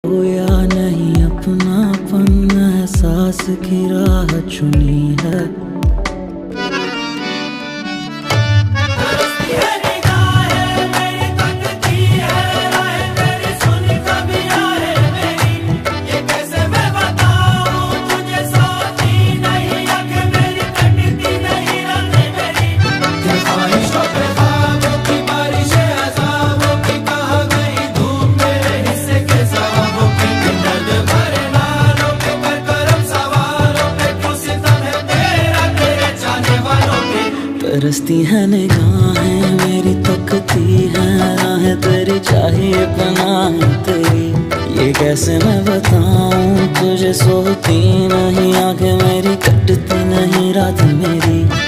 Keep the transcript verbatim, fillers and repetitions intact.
खोया नहीं अपनापन, एहसास की राह चुनी है। तरसती है निगाहें मेरी, तकती है राहें तेरी, चाहिए पनाह तेरी। ये कैसे मैं बताऊं तुझे, सोती नहीं आंखें मेरी, कटती नहीं रात मेरी।